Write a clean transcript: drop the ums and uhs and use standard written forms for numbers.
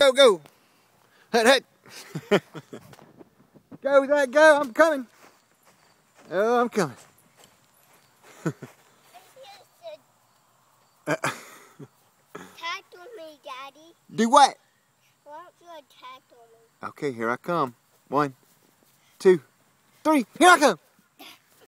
go, go. Hut, hut. Go, that go. I'm coming. Oh, I'm coming. Tackle me, Daddy. Do what? Why don't you tackle me? Okay, here I come. 1, 2, 3. Here I come.